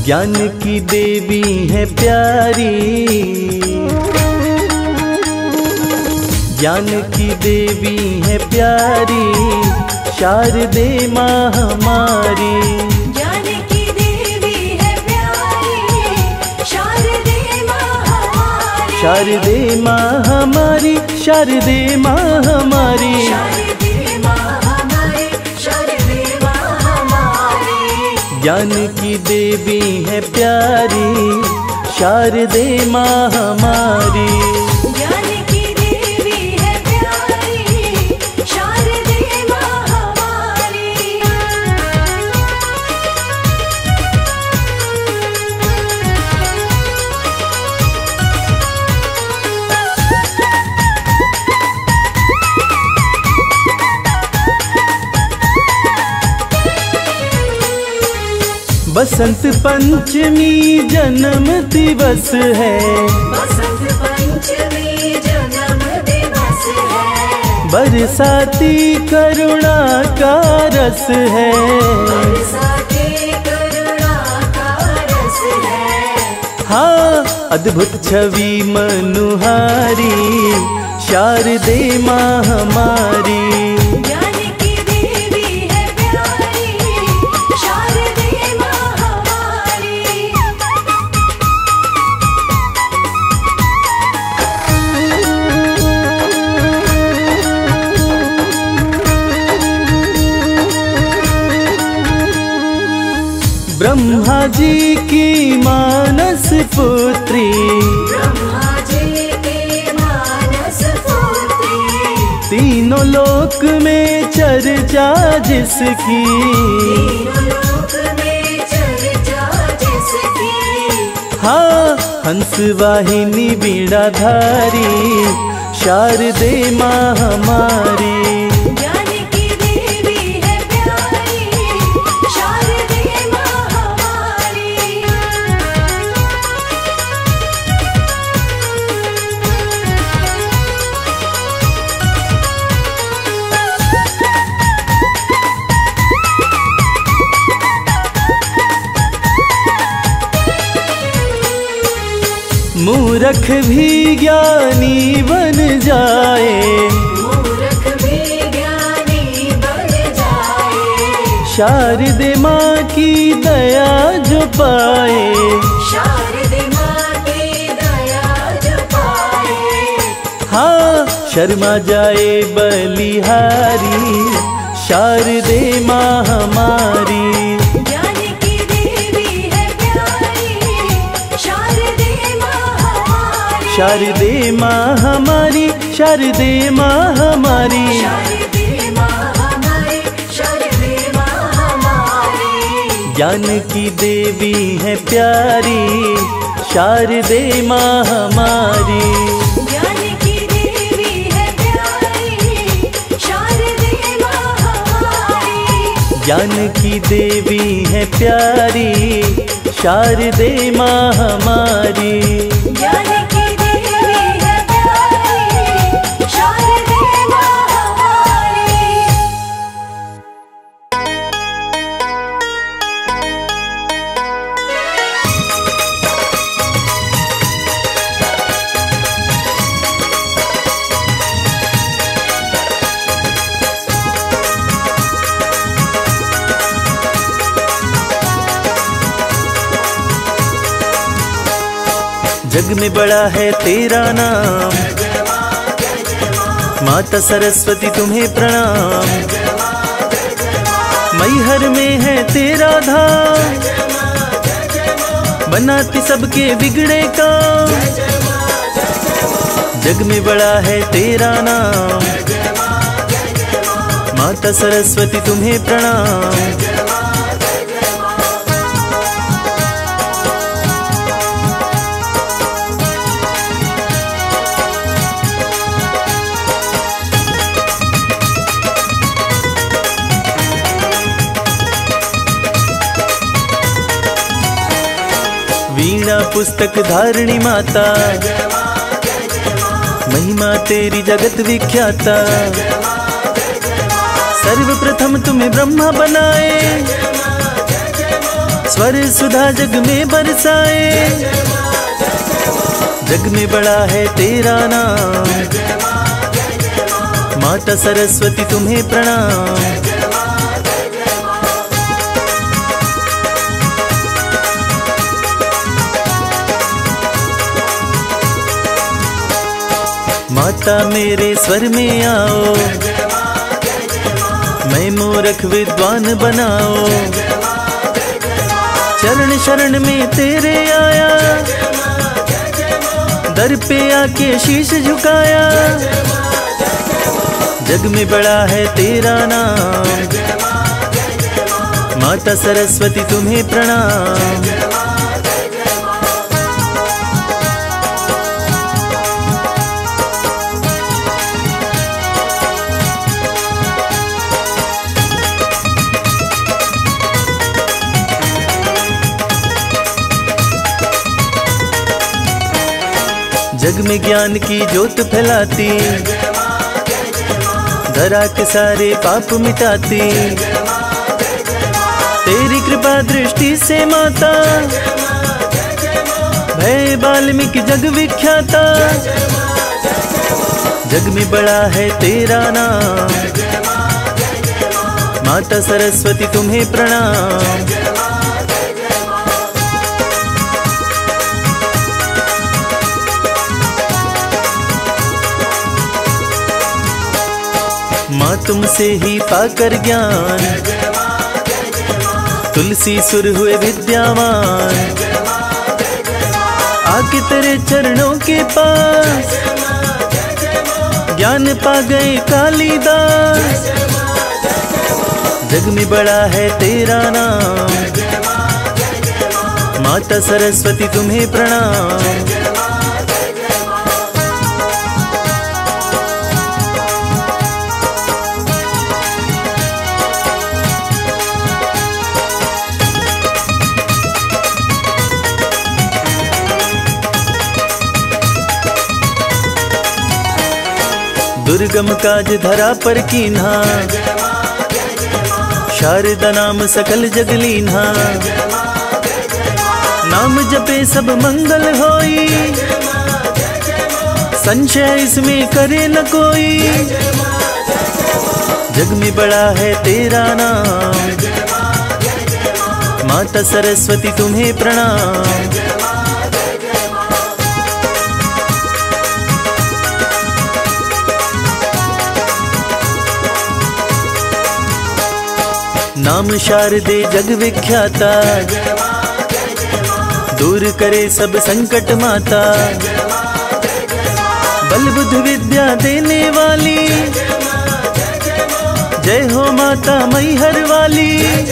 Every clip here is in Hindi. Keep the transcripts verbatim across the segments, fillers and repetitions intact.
ज्ञान की देवी है प्यारी, ज्ञान की देवी है प्यारी, शारदे माँ हमारी। ज्ञान की देवी है प्यारी, शारदे माँ हमारी। शारदे माँ हमारी, शारदे माँ हमारी। शारदे माँ हमारी, शारदे माँ हमारी। ज्ञान की देवी है प्यारी, शारदे माँ हमारी। ज्ञान की देवी है प्यारी, शारदे माँ हमारी। बसंत पंचमी जन्म दिवस है, बसंत पंचमी जन्म दिवस है। बरसाती करुणा का रस है। बरसाती करुणा का रस है। हाँ, अद्भुत छवि मनुहारी, शारदे माँ हमारी। ज्ञान की देवी है प्यारी, शारदे माँ हमारी। ब्रह्मा जी की मानस पुत्री, ब्रह्मा जी के मानस पुत्री। तीनों लोक में चर्चा जिसकी। तीनों लोक में चर्चा जिसकी। हाँ, हंस वाहिनी बीड़ाधारी, शारदे माँ हमारी। ज्ञान की देवी है प्यारी, शारदे माँ हमारी। मूर्ख भी ज्ञानी बन जाए, मूर्ख भी ज्ञानी बन जाए। शारदे माँ की दया जो पाए। शारदे माँ की दया जो पाए। हाँ, शर्मा जाए बलिहारी, शारदे माँ हमारी। ज्ञान की देवी है प्यारी, शारदे माँ हमारी। शारदे माँ हमारी, शारदे माँ हमारी। शारदे माँ हमारी, शारदे माँ हमारी। ज्ञान की देवी है प्यारी, शारदे माँ हमारी। ज्ञान की देवी है प्यारी, शारदे माँ हमारी। ज्ञान की देवी है प्यारी, शारदे माँ हमारी। ज्ञान की देवी है प्यारी, शारदे माँ हमारी। जग में बड़ा है तेरा नाम, माता सरस्वती तुम्हें प्रणाम। मैहर में है तेरा धाम, बनाती सबके बिगड़े काम। जग में बड़ा है तेरा नाम, माता सरस्वती तुम्हें प्रणाम। वीणा पुस्तक धारिणी माता, महिमा तेरी जगत विख्याता। सर्वप्रथम तुम्हें ब्रह्मा बनाए, स्वर सुधा जग में बरसाए, जग में बड़ा है तेरा नाम। माता सरस्वती तुम्हें प्रणाम। माता मेरे स्वर में आओ, मैं मूर्ख विद्वान बनाओ। चरण शरण में तेरे आया, दर पे आके शीश झुकाया। जग में बड़ा है तेरा नाम। माता सरस्वती तुम्हें प्रणाम। जग में ज्ञान की ज्योत फैलाती, धरा के सारे पाप मिटाती। तेरी कृपा दृष्टि से माता, भय वाल्मीकि जग विख्याता। जग में बड़ा है तेरा नाम। माता सरस्वती तुम्हें प्रणाम। माँ तुमसे ही पाकर ज्ञान, तुलसी सुर हुए विद्यावान। आके तेरे चरणों के पास, ज्ञान पा गए कालिदास। जग में बड़ा है तेरा नाम। माता सरस्वती तुम्हें प्रणाम। दुर्गम काज धरा पर कीन्हा, शारदा नाम सकल जग लीन्हा। नाम जपे सब मंगल होई, संशय इसमें करे न कोई। जग में बड़ा है तेरा नाम। माता सरस्वती तुम्हें प्रणाम। नाम शारदे जग विख्याता, दूर करे सब संकट माता। बल बुद्धि विद्या देने वाली, जय हो माता मैहर वाली।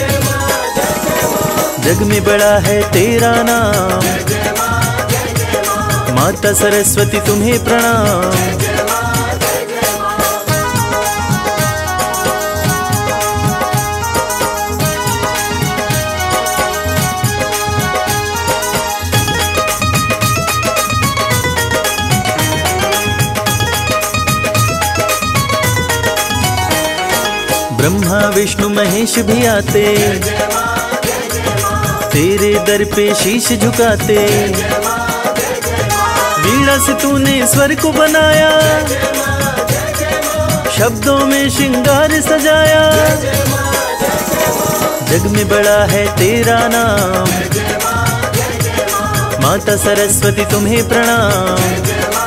जग में बड़ा है तेरा नाम। माता सरस्वती तुम्हें प्रणाम। ब्रह्मा विष्णु महेश भी आते, तेरे दर पे शीश झुकाते। वीणा से तूने स्वर को बनाया, शब्दों में श्रृंगार सजाया। जग में बड़ा है तेरा नाम। माता सरस्वती तुम्हें प्रणाम।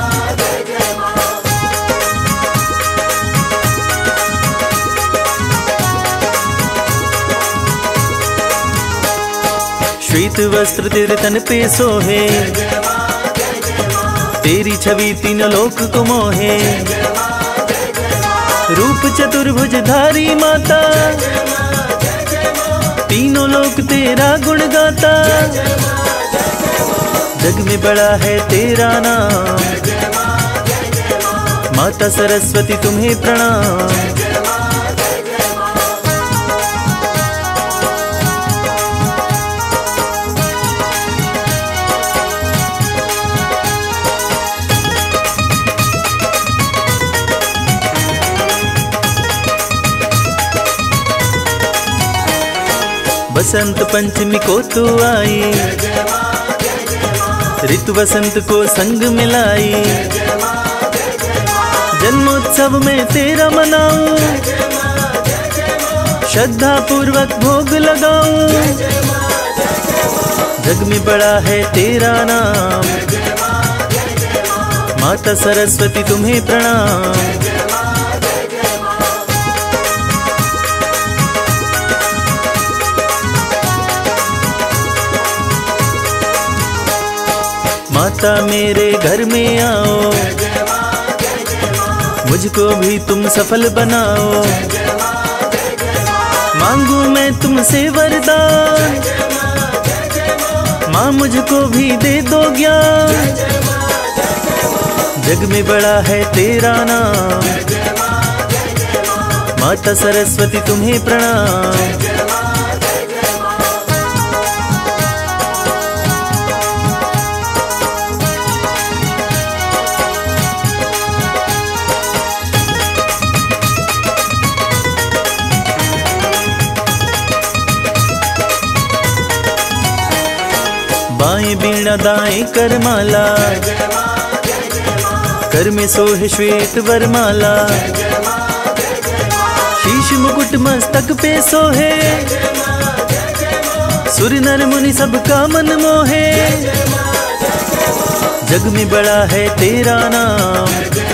श्वेत वस्त्र तेरे तन पे सोहे, तेरी छवि तीन लोक को मोहे। रूप चतुर्भुज धारी माता, तीनों लोक तेरा गुण गाता। जग में बड़ा है तेरा नाम। माता सरस्वती तुम्हें प्रणाम। बसंत पंचमी को तू आई, ऋतु वसंत को संग मिलाई। जन्मोत्सव में तेरा मनाऊं, श्रद्धा पूर्वक भोग लगाऊं। जग में बड़ा है तेरा नाम, माता सरस्वती तुम्हें प्रणाम। माता मेरे घर में आओ, मुझको भी तुम सफल बनाओ। मांगू मैं तुमसे वरदान, माँ मुझको भी दे दो ज्ञान। जग में बड़ा है तेरा नाम, माता सरस्वती तुम्हें प्रणाम। बाएं बीणा दाएं करमाला, कर में सोहे श्वेत वरमाला। शीश मुकुट मस्तक पे सोहे, सुर नर मुनि सबका मन मोहे। जग में बड़ा है तेरा नाम,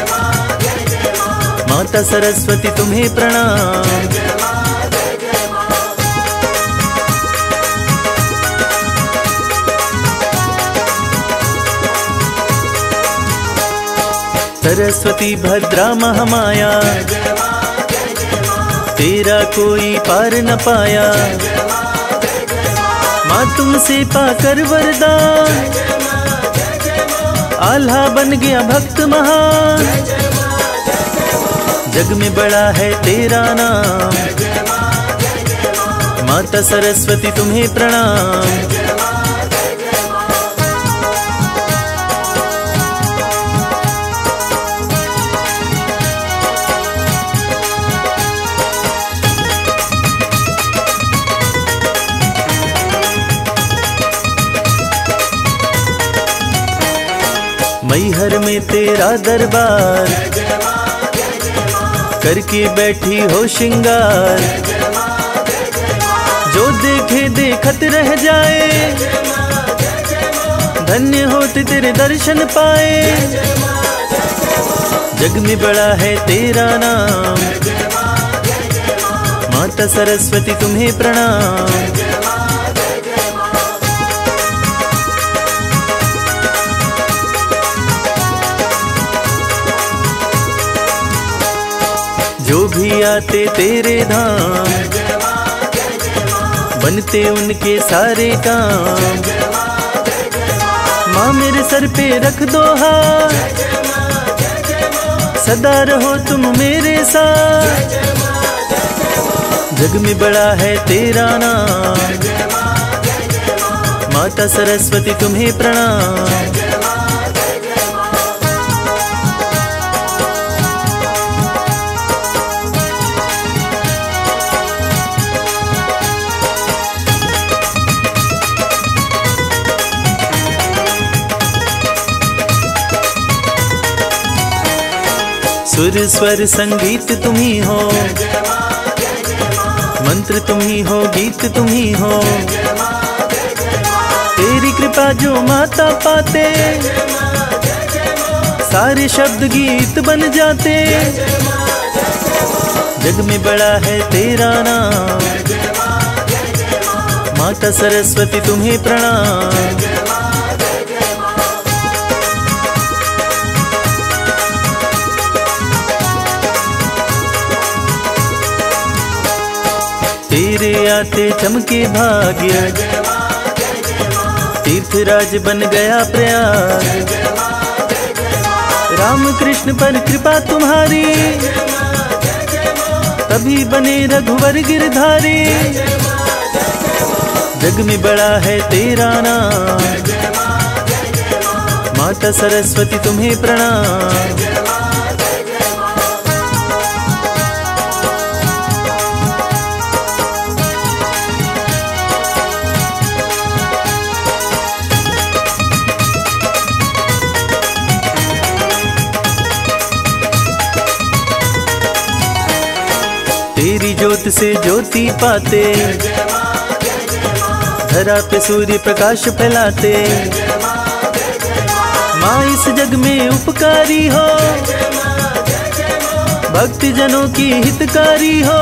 माता सरस्वती तुम्हें प्रणाम। सरस्वती भद्रा महामाया, तेरा कोई पार न पाया। माँ तुमसे पाकर वरदान, आल्हा बन गया भक्त महान। जग में बड़ा है तेरा नाम, माता सरस्वती तुम्हें प्रणाम। मैहर में तेरा दरबार, करके बैठी हो श्रृंगार। जो देखे देखत रह जाए, धन्य होते तेरे दर्शन पाए। जग में बड़ा है तेरा नाम, माता सरस्वती तुम्हें प्रणाम। जो भी आते तेरे धाम, बनते उनके सारे काम। माँ मेरे सर पे रख दो हाथ, सदा रहो तुम मेरे साथ। जग में बड़ा है तेरा नाम, माता सरस्वती तुम्हें प्रणाम। सुर स्वर संगीत तुम्ही हो, मंत्र तुम्ही हो, गीत तुम्ही हो। तेरी कृपा जो माता पाते, सारे शब्द गीत बन जाते। जग में बड़ा है तेरा नाम, माता सरस्वती तुम्हें प्रणाम। तेरे आते चमके भाग्य, तीर्थराज बन गया प्रयाग। राम कृष्ण पर कृपा तुम्हारी, तभी बने रघुवर गिरधारी। जग में बड़ा है तेरा नाम, माता सरस्वती तुम्हें प्रणाम। से ज्योति पाते, धरा पे सूर्य प्रकाश फैलाते। माँ इस जग में उपकारी हो, भक्ति जनों की हितकारी हो।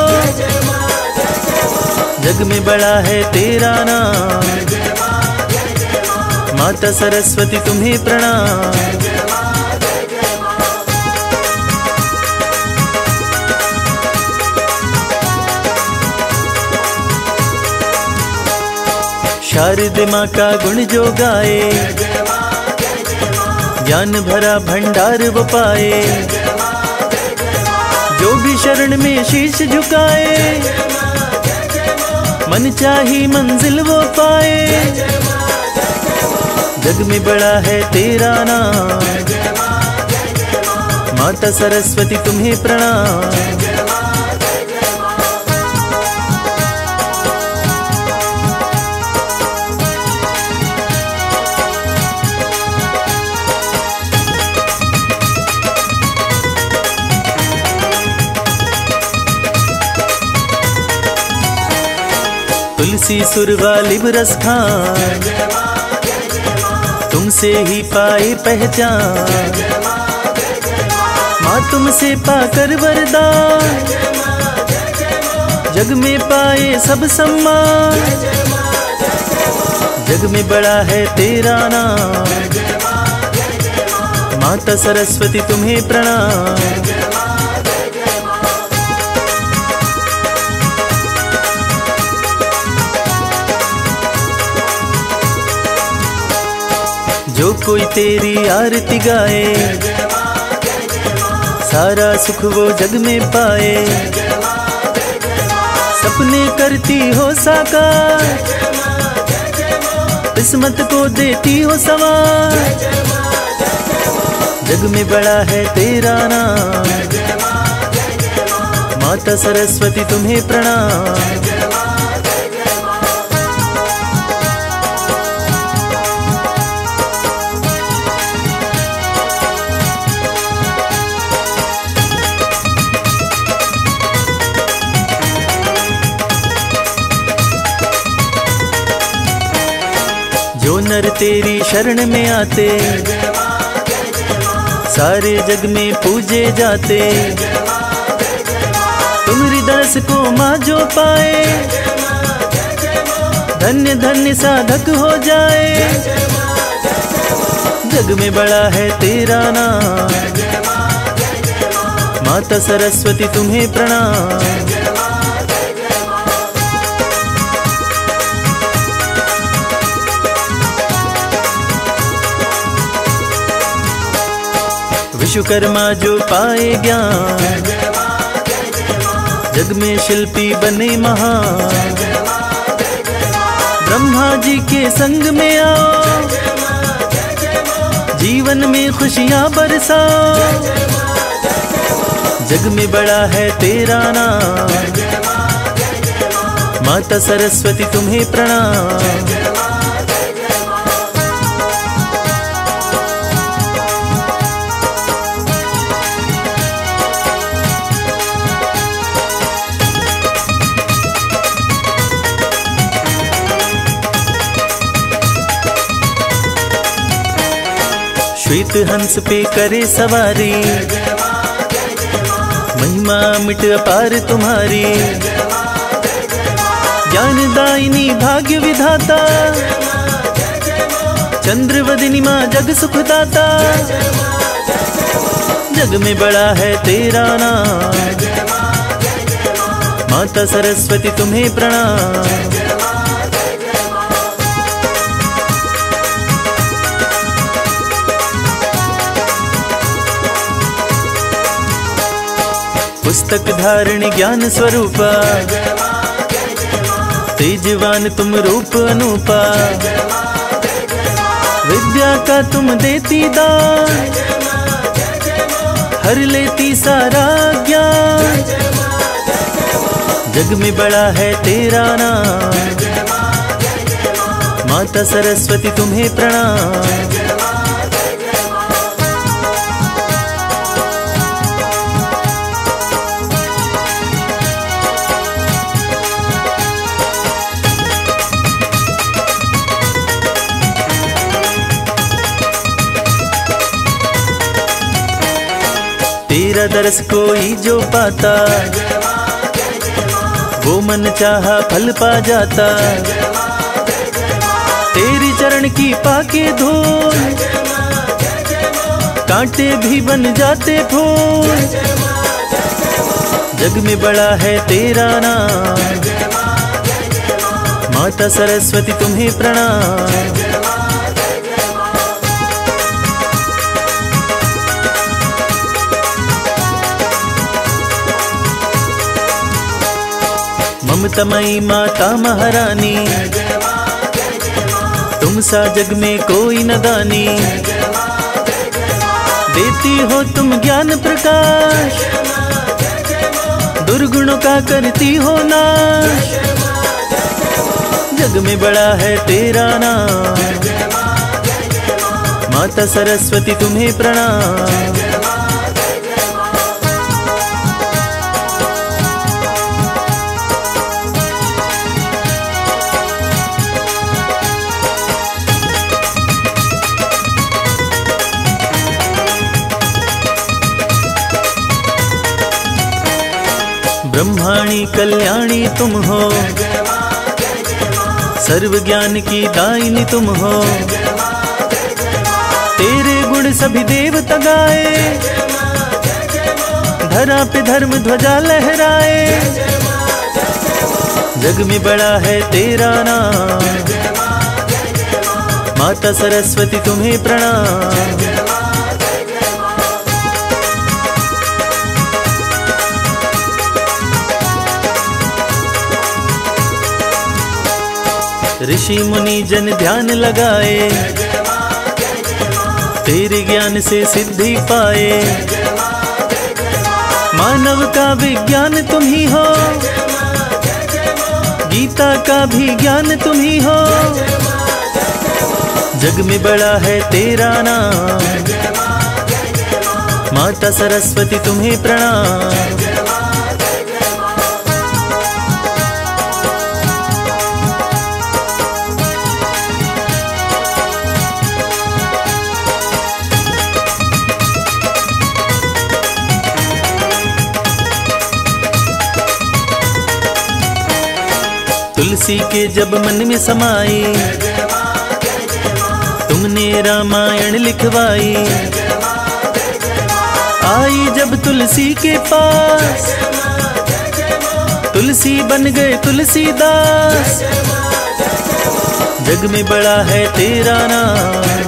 जग में बड़ा है तेरा नाम, माता सरस्वती तुम्हें प्रणाम। शारदे माँ का गुण जो गाए, ज्ञान भरा भंडार वो पाए। जो भी शरण में शीश झुकाए, मन चाही मंजिल वो पाए। जग में बड़ा है तेरा नाम, माता सरस्वती तुम्हें प्रणाम। तुलसी सुर वाली रस खान, तुमसे ही पाए पहचान। माँ तुमसे पाकर वरदान, जग में पाए सब सम्मान। जग में बड़ा है तेरा नाम, माता सरस्वती तुम्हें प्रणाम। जो कोई तेरी आरती गाए, सारा सुख वो जग में पाए। सपने करती हो साकार, किस्मत को देती हो सवार। जग में बड़ा है तेरा नाम, माता सरस्वती तुम्हें प्रणाम। जो नर तेरी शरण में आते, सारे जग में पूजे जाते। तुम हृदय को माँ जो पाए, धन्य धन्य साधक हो जाए। जग में बड़ा है तेरा नाम, माता सरस्वती तुम्हें प्रणाम। विश्वकर्मा जो पाए ज्ञान, जग में शिल्पी बने महान। ब्रह्मा जी के संग में आओ, जीवन में खुशियां बरसाओ। जग में बड़ा है तेरा नाम, माता सरस्वती तुम्हें प्रणाम। श्वेत हंस पे करे सवारी, महिमा मिट अपार तुम्हारी। ज्ञानदायिनी भाग्य विधाता, चंद्रवदनी माँ जग सुखदाता। जग में बड़ा है तेरा नाम, माता सरस्वती तुम्हें प्रणाम। पुस्तक धारण ज्ञान स्वरूपा, तेजवान तुम रूप अनूपा। विद्या का तुम देती दान, हर लेती सारा ज्ञान। जग में बड़ा है तेरा नाम, माता सरस्वती तुम्हें प्रणाम। तेरा दरस कोई जो पाता, वो मन चाहा फल पा जाता। तेरी चरण की पाके धूल, कांटे भी बन जाते फूल। जग में बड़ा है तेरा नाम, माता सरस्वती तुम्हें प्रणाम। ममतामयी माता महारानी, तुम सा जग में कोई न दानी। देती हो तुम ज्ञान प्रकाश, दुर्गुणों का करती हो नाश। जग में बड़ा है तेरा नाम, माता सरस्वती तुम्हें प्रणाम। ब्रह्माणी कल्याणी तुम हो, सर्व ज्ञान की दायिनी तुम हो। तेरे गुण सभी देवता गाए, धरा पे धर्म ध्वजा लहराए। जग में बड़ा है तेरा नाम, माता सरस्वती तुम्हें प्रणाम। ऋषि मुनि जन ध्यान लगाए, तेरे ज्ञान से सिद्धि पाए। मानव का विज्ञान तुम ही हो, गीता का भी ज्ञान तुम ही हो। जग में बड़ा है तेरा नाम, माता सरस्वती तुम्हें प्रणाम। तुलसी के जब मन में समाई, तुमने रामायण लिखवाई। आई जब तुलसी के पास, तुलसी बन गए तुलसीदास। जग में बड़ा है तेरा नाम,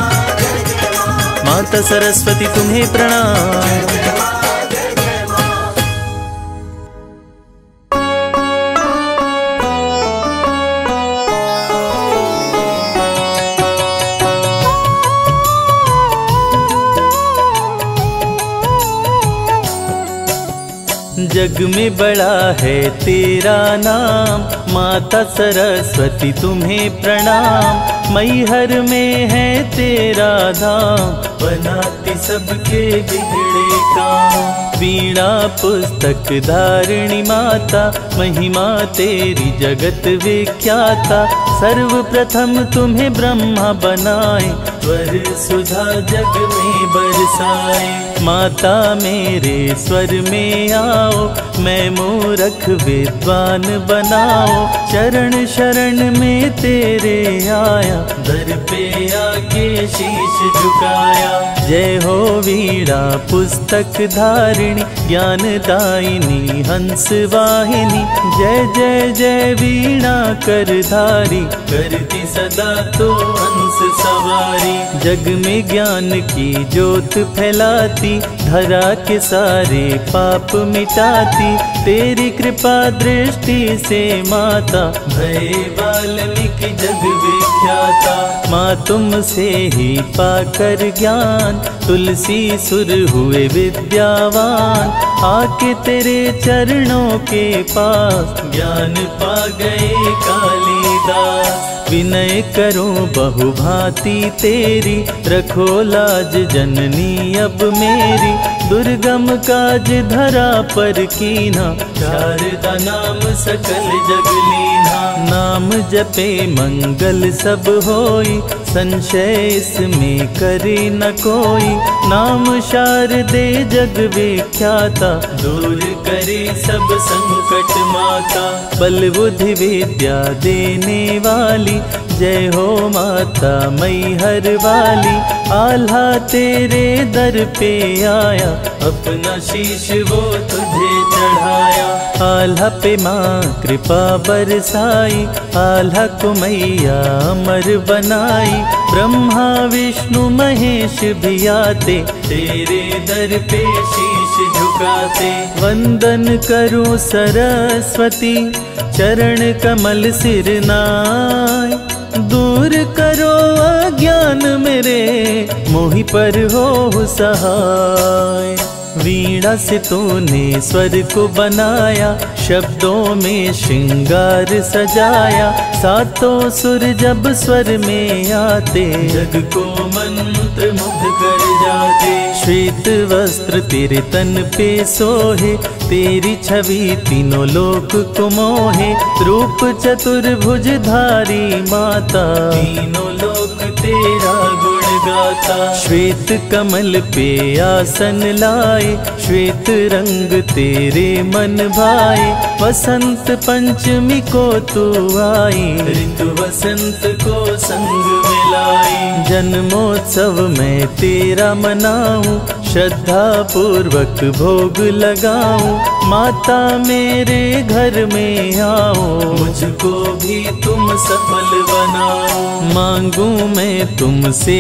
माता सरस्वती तुम्हें प्रणाम। जग में बड़ा है तेरा नाम, माता सरस्वती तुम्हें प्रणाम। मैहर में है तेरा धाम, बनाती सबके बिगड़े काम। वीणा पुस्तक धारिणी माता, महिमा तेरी जगत विख्याता। सर्वप्रथम तुम्हें ब्रह्मा बनाए, वर सुधा जग में बरसाए। माता मेरे स्वर में आओ, मैं मूरख विद्वान बनाओ। चरण शरण में तेरे आया, दर पे आके शीश झुकाया। जय हो वीणा पुस्तक धारिणी, ज्ञान दायिनी हंस वाहिनी। जय जय जय वीणा करधारी, करती सदा तो हंस सवारी। जग में ज्ञान की ज्योत फैलाती, धरा के सारे पाप मिटाती। तेरी कृपा दृष्टि से माता, भय वाल्मीकि जग विख्याता। माँ तुमसे ही पाकर ज्ञान, तुलसी सुर हुए विद्यावान। आके तेरे चरणों के पास, ज्ञान पा गए कालिदास। विनय करूं बहुभांति तेरी, रखो लाज जननी अब मेरी। दुर्गम काज धरा पर कीन्हा, शारदा नाम सकल जग लीन्हा। नाम जपे मंगल सब होई, संशय इसमें करे न कोई। नाम शारदे जग विख्याता, दूर करे सब संकट माता। बल बुद्धि विद्या देने वाली, जय हो माता मैहर वाली। आल्हा तेरे दर पे आया, अपना शीश वो तुझे चढ़ाया। आल्हा पे माँ कृपा बरसाई, आल्हा को मैया अमर बनाई। ब्रह्मा विष्णु महेश भी आते, तेरे दर पे शीश झुकाते। वंदन करूं सरस्वती, चरण कमल सिर नाय। दूर करो अज्ञान मेरे, मोहि पर हो सहाय। वीणा से तूने स्वर को बनाया, शब्दों में श्रृंगार सजाया। सातों सुर जब स्वर में आते, जग को मंत्र मुग्ध कर जाते। श्वेत वस्त्र तेरे तन पे सोहे, तेरी छवि तीनों लोक को मोहे। रूप चतुर्भुज धारी माता, तीनों लोक तेरा गुण गाता। श्वेत कमल पे आसन लाए, श्वेत रंग तेरे मन भाए। वसंत पंचमी को तू आई, ऋतु वसंत को संग मिलाई। जन्मोत्सव मैं तेरा मनाऊं, श्रद्धा पूर्वक भोग लगाऊं। माता मेरे घर में आओ, मुझको भी तुम सफल बनाओ। मांगू मैं तुमसे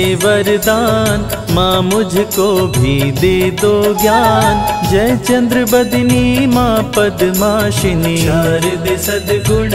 वरदान, माँ मुझको भी दे दो ज्ञान। जय चंद्र बदनी माँ पद्माशिनी, शारदे सद्गुण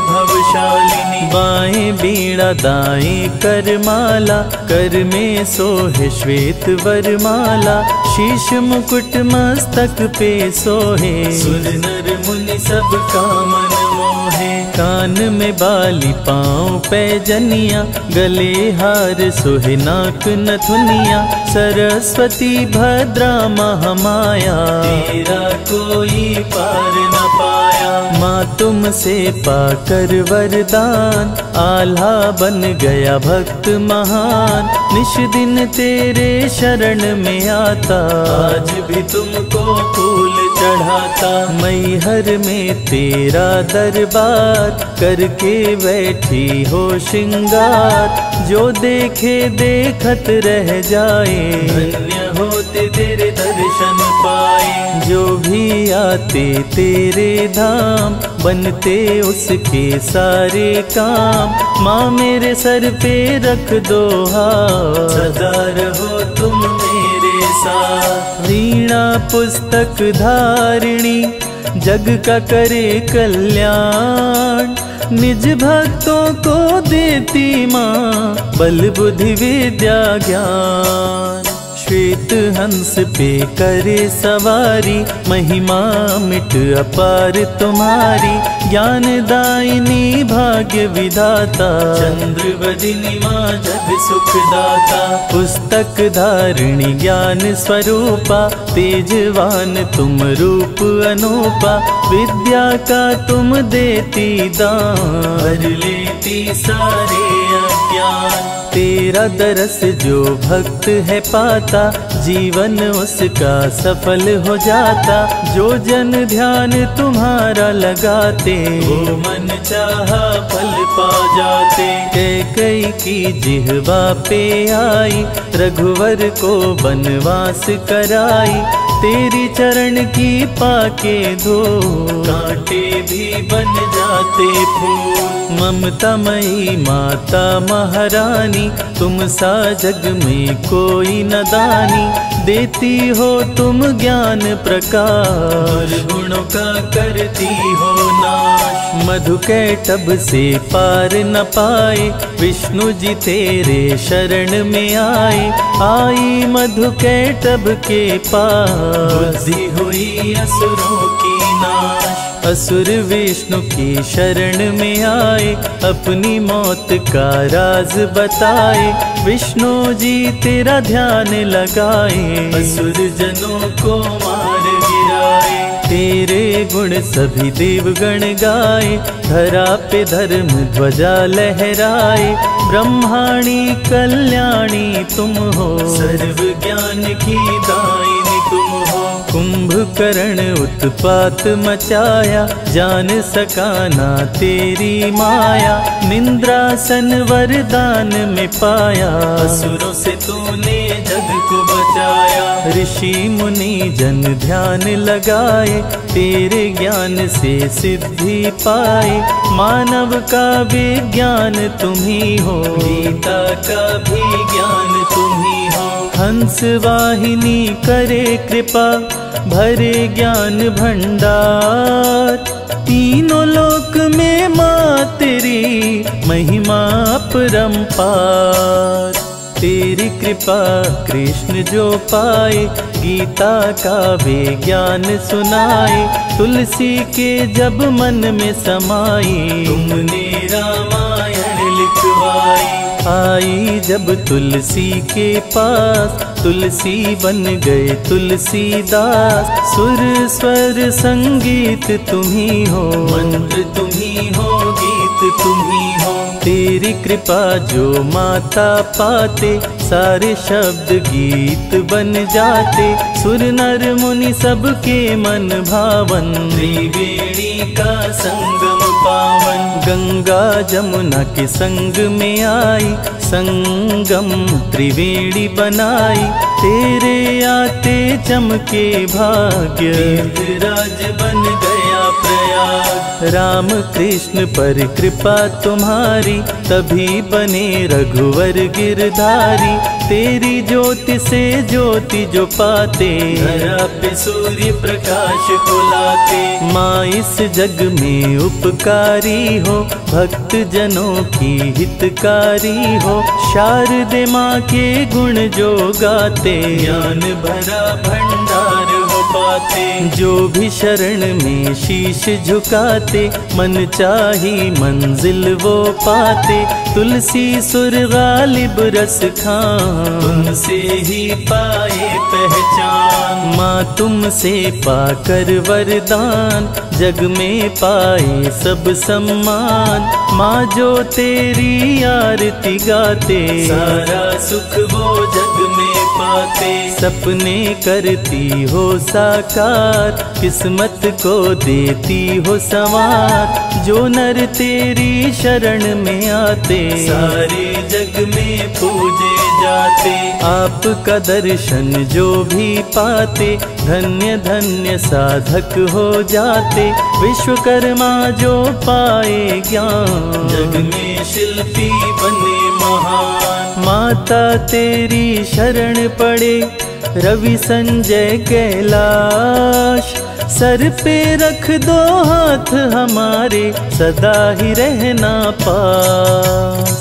वैभवशालिनी। बाएं बीड़ा दाएं कर माला, कर में सोहे श्वेत वरमाला। शीश मुकुट मस्तक पे सोहे, सुर नर मुनि सब का मन मोहे। कान में बाली पाँव पैजनिया, गले हार सोहे नाक नथुनिया। सरस्वती भद्रा महामाया, तेरा कोई पार न पाया। माँ तुमसे पाकर वरदान, आल्हा बन गया भक्त महान। निश दिन तेरे शरण में आता, आज भी तुमको फूल चढ़ाता। मैहर में तेरा दरबार, करके बैठी हो श्रृंगार। जो देखे देखत रह जाए, धन्य होते तेरे दर्शन पाए। जो भी आते तेरे धाम, बनते उसके सारे काम। माँ मेरे सर पे रख दो हाथ, सदा रहो तुम मेरे साथ। वीणा पुस्तक धारिणी, जग का करे कल्याण। निज भक्तों को देती माँ, बल बुद्धि विद्या ज्ञान। श्वेत हंस पे करे सवारी, महिमा मिट अपार तुम्हारी। ज्ञान दायिनी भाग्य विधाता, चंद्र बदिनी माँ जग सुख दाता। पुस्तक धारिणी ज्ञान स्वरूपा, तेजवान तुम रूप अनूपा। विद्या का तुम देती दान, भर लेती सारे अज्ञान। तेरा दरस जो भक्त है पाता, जीवन उसका सफल हो जाता। जो जन ध्यान तुम्हारा लगाते, वो मन चाहा फल पा जाते। कैकेयी की जिह्वा पे आई, रघुवर को वनवास कराई। तेरी चरण की पाके धो, कांटे भी बन जाते फूल। ममतामयी माता महारानी, तुम सा जग में कोई न दानी। देती हो तुम ज्ञान प्रकाश, गुणों का करती हो नाश। मधुकैटभ से पार न पाए, विष्णु जी तेरे शरण में आए। आई मधुकैटभ के पास, बुद्धि हुई असुरों की नाश। असुर विष्णु की शरण में आए, अपनी मौत का राज बताए। विष्णु जी तेरा ध्यान लगाए, असुर जनों को मार गिराए। तेरे गुण सभी देवगण गाए, धरा पे धर्म ध्वजा लहराए। ब्रह्माणी कल्याणी तुम हो, सर्व ज्ञान की दायिनी तुम हो। कुंभकर्ण उत्पात मचाया, जान सका ना तेरी माया। निंद्रासन वरदान में पाया, असुरों से तूने जग को बचाया। ऋषि मुनि जन ध्यान लगाए, तेरे ज्ञान से सिद्धि पाए। मानव का विज्ञान तुम ही हो, गीता का भी ज्ञान तुम ही हो। हंस वाहिनी करे कृपा, भरे ज्ञान भंडार। तीनों लोक में माँ तेरी महिमा अपरंपार। तेरी कृपा कृष्ण जो पाए, गीता का वे ज्ञान सुनाए। तुलसी के जब मन में समाई, तुमने रामायण लिखवाई। आई जब तुलसी के पास, तुलसी बन गए तुलसीदास। सुर स्वर संगीत तुम्ही हो, मंत्र तुम्ही हो, गीत तुम्ही हो। तेरी कृपा जो माता पाते, सारे शब्द गीत बन जाते। सुर नर मुनि सबके मन भावन, त्रिवेणी का संगम पावन। गंगा जमुना के संग में आई, संगम त्रिवेणी बनाई। तेरे आते चमके भाग्य, तीर्थराज बन गया प्रयाग। राम कृष्ण पर कृपा तुम्हारी, तभी बने रघुवर गिरधारी। तेरी ज्योति से ज्योति जो पाते, धरा पे सूर्य प्रकाश को लाते। माँ इस जग में उपकारी हो, भक्त जनों की हितकारी हो। शारदे माँ के गुण जो गाते, ज्ञान भरा भंडार हो पाते। जो भी शरण में शीश झुकाते, मन चाही मंजिल वो पाते। तुलसी सुर गालिब रस खान, तुमसे ही पाए पहचान। माँ तुमसे पाकर वरदान, जग में पाए सब सम्मान। माँ जो तेरी आरती गाते, सारा सुख वो जग में पाते। सपने करती हो साकार, किस्मत को देती हो संवार। जो नर तेरी शरण में आते, सारे जग में पूजे जाते। आपका दर्शन जो भी पाते, धन्य धन्य साधक हो जाते। विश्वकर्मा जो पाए ज्ञान, जग में शिल्पी बने महान। माता तेरी शरण पड़े, रवि संजय कैलाश। सर पे रख दो हाथ हमारे, सदा ही रहना पास।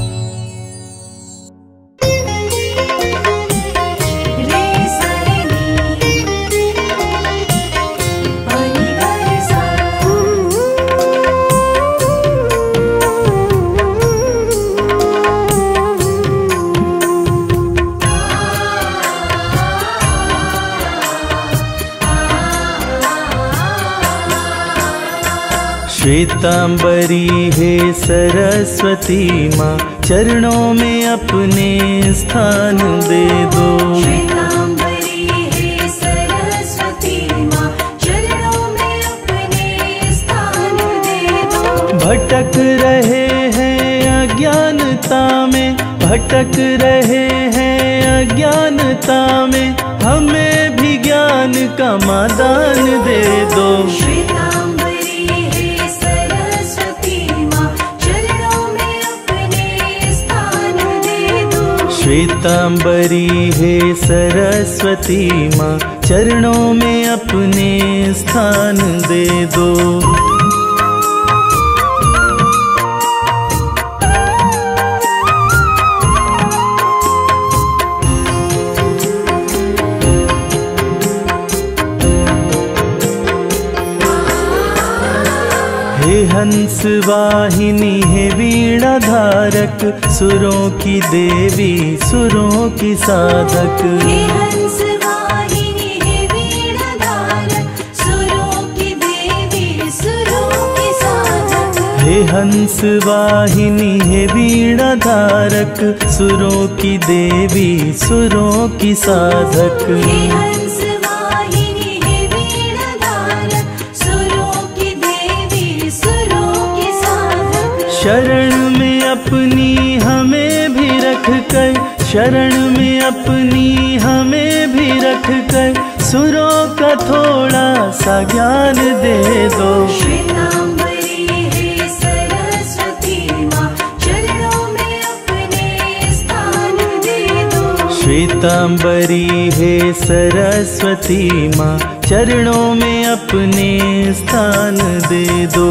श्वेतांबरी हे सरस्वती माँ, चरणों में अपने स्थान दे दो। श्वेतांबरी हे सरस्वती माँ, चरणों में अपने स्थान दे दो। भटक रहे हैं अज्ञानता में, भटक रहे हैं अज्ञानता में। हमें भी ज्ञान का मादान दे दो। श्वेतांबरी हे सरस्वती माँ, चरणों में अपने स्थान दे दो। हे हंस वाहिनी हे वीणा धारक, सुरों की देवी सुरों की साधक। हे हंस वाहिनी हे वीणा धारक, सुरों हे हंस वाहिनी हे वीणा धारक, सुरों की देवी सुरों की साधक। हे हंस वाहिनी हे वीणा धारक, सुरों की देवी सुरों की साधक। शरण में अपनी हमें भी रख कर, शरण में अपनी हमें भी रख कर, सुरों का थोड़ा सा ज्ञान दे दो। श्वेतांबरी हे सरस्वती माँ, चरणों में अपने स्थान दे दो। श्वेतांबरी हे सरस्वती माँ, चरणों में अपने स्थान दे दो।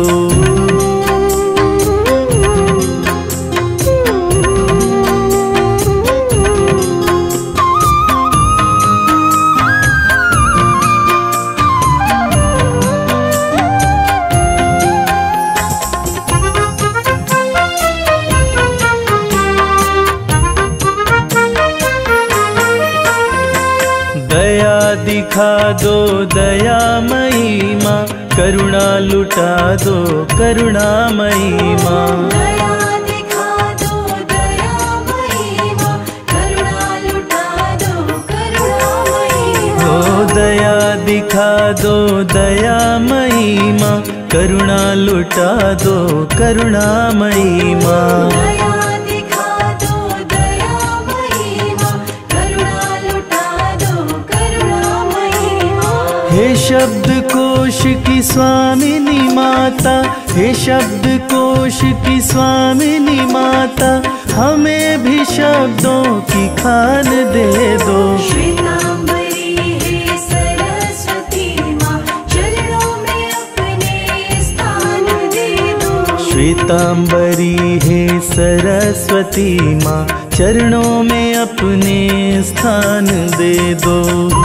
दया दिखा दो दयामयी माँ, करुणा लुटा दो करुणामयी माँ। दया दिखा दो दयामयी माँ, करुणा लुटा दो करुणामयी माँ। ओ दया दिखा दो दयामयी माँ, करुणा लुटा दो करुणामयी माँ। दया दिखा दो दयामयी माँ, करुणा लुटा दो करुणामयी माँ। हे शब्द कोश की स्वामिनी माता, हे शब्द कोश की स्वामिनी माता, हमें भी शब्दों की खान दे दो। श्वेतांबरी हे सरस्वती माँ, चरणों में अपने स्थान दे दो। श्वेतांबरी हे सरस्वती माँ, चरणों में अपने स्थान दे दो।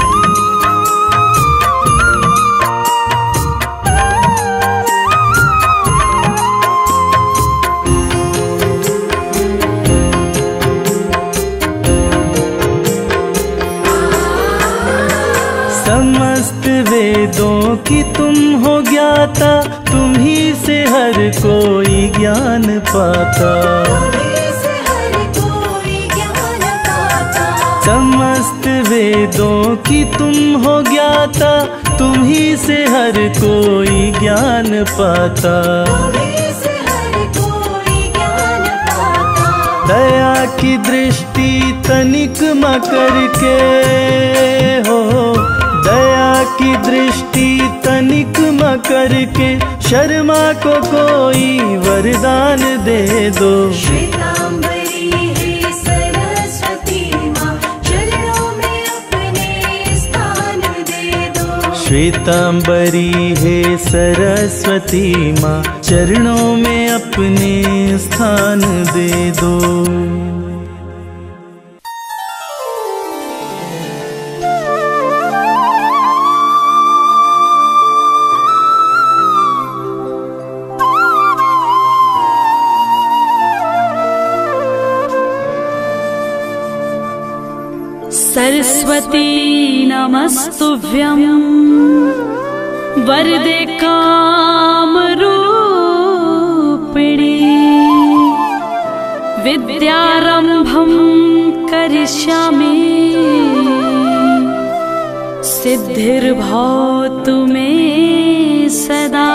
समस्त वेदों की तुम हो ज्ञाता, तुम ही से हर कोई ज्ञान पाता। तुम्हीं से हर कोई ज्ञान पाता। समस्त वेदों की तुम हो ज्ञाता, तुम ही से हर कोई ज्ञान पाता। तुम्हीं से हर कोई ज्ञान पाता। दया की दृष्टि तनिक म करके हो, दया की दृष्टि तनिक म करके, शर्मा को कोई वरदान दे दो। श्वेतांबरी हे सरस्वती माँ, चरणों में अपने स्थान दे दो। श्वेतांबरी हे सरस्वती माँ, चरणों में अपने स्थान दे दो। सरस्वती नमस्तुभ्यं, वरदे कामरूपिणी, विद्यारम्भं करिष्यामि, सिद्धिर्भवतु मे सदा।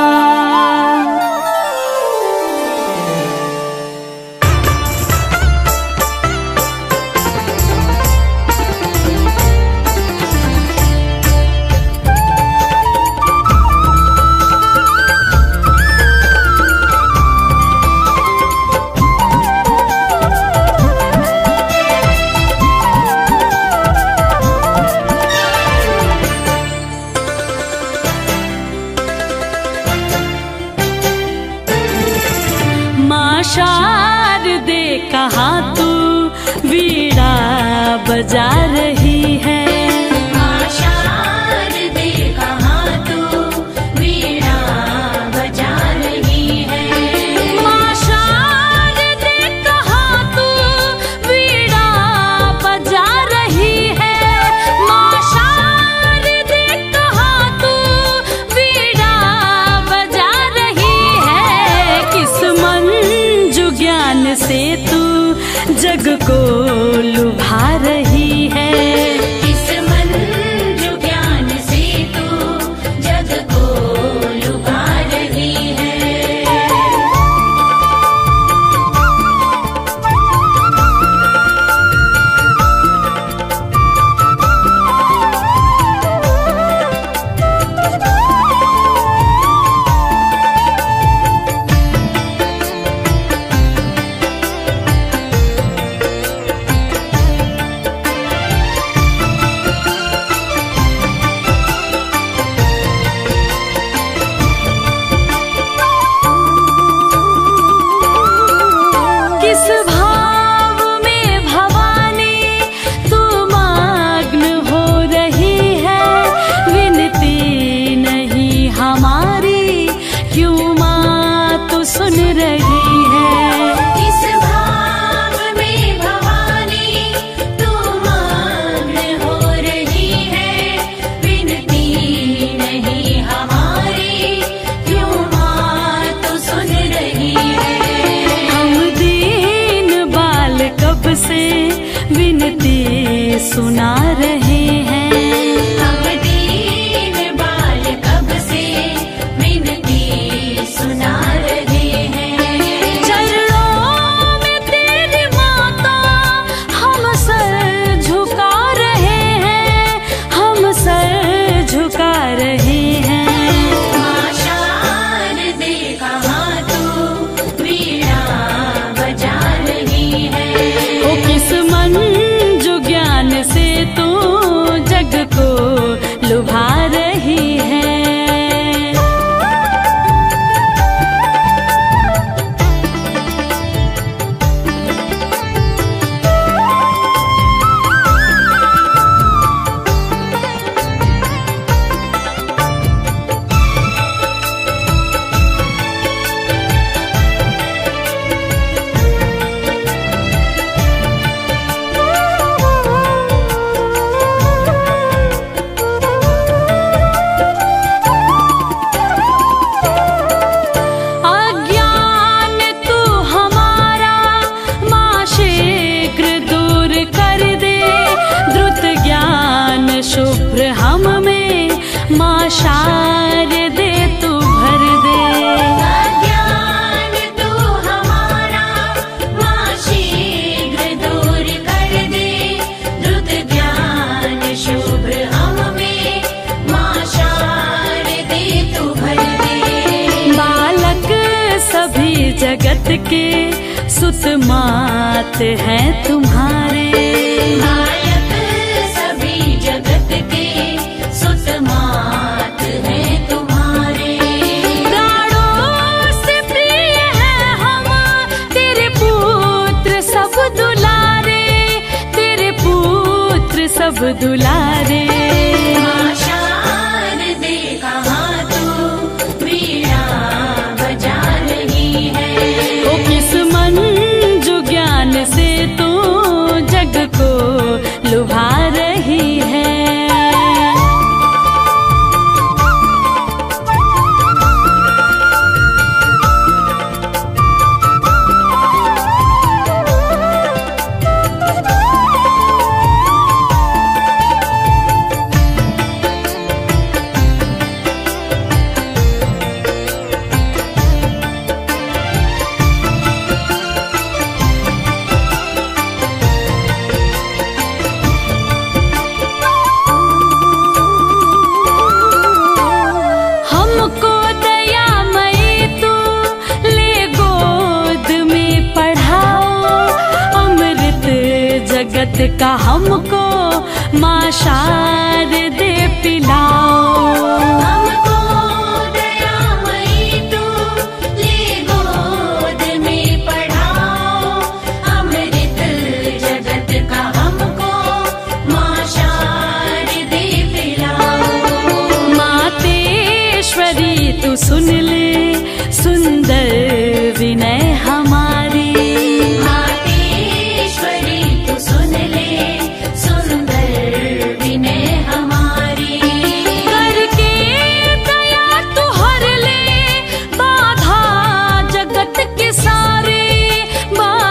शारदे कहाँ तू वीणा बजा रही है। माँ शारदे कहाँ तू वीणा बजा रही है। माँ शारदे कहाँ तू वीणा बजा रही है। माँ शारदे कहाँ तू वीणा बजा रही है। से तू जग को लुभा रही है। किस मन जो ज्ञान से तू जग को लुभा रही है। किस भाव में भवानी तू मग्न हो रही है। विनती नहीं हमारी क्यों माँ तू सुन रही है। किस भाव में भवानी तू मग्न हो रही है। विनती नहीं हमारी क्यों माँ तू सुन रही है। हम दीन बाल कब से विनती सुना रहे हैं। हम दीन बाल कब से विनती सुना रहे हैं। चरणों में तेरी माता हम सर झुका रहे हैं। हम सर झुका रहे हैं। माँ शारदे कहाँ तू वीणा बजा रही है। ओ किस मन जो ज्ञान से तू जग को लुभा रही है। अज्ञान तू हमारा माँ शीघ्र दूर कर दे। द्रुत ज्ञान शुभ्र हम में माँ शारदे तू भर दे। अज्ञान तू हमारा माँ शीघ्र दूर कर दे। द्रुत ज्ञान शुभ्र हम में माँ शारदे तू भर दे। बालक सभी जगत के सुत मात हैं तुम्हारे। बालक सभी जगत के सुत मात हैं तुम्हारे। प्राणों से प्रिय है हम तेरे पुत्र सब दुलारे। तेरे पुत्र सब दुलारे। माँ शारदे कहाँ तू वीणा बजा रही है। ओ किस मन जो ज्ञान से तू जग को लुभा रही है। हमको दयामयी तू ले गोद में पढ़ाओ। अमृत जगत का हमको माँ शारदे पिलाओ। हमको दयामयी तू ले गोद में पढ़ाओ। अमृत जगत का हमको माँ शारदे पिलाओ। मातेश्वरी तू सुन ले सुंदर विनय हमारी। मातेश्वरी तू सुन ले सुंदर विनय हमारी। करके दया तू हर ले बाधा जगत के सारे।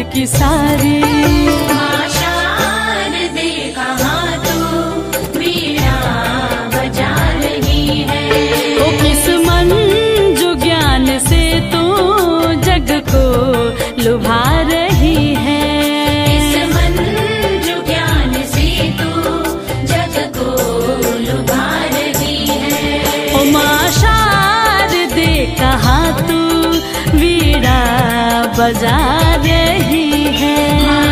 की सारी। माँ शारदे कहाँ तू वीणा बजा रही है। ओ किस मंजू ज्ञान से तू जग को लुभा रही है। इस मंजू ज्ञान से तू जग को लुभा रही है। ओ माँ शारदे कहाँ तू वीणा बजा रही है।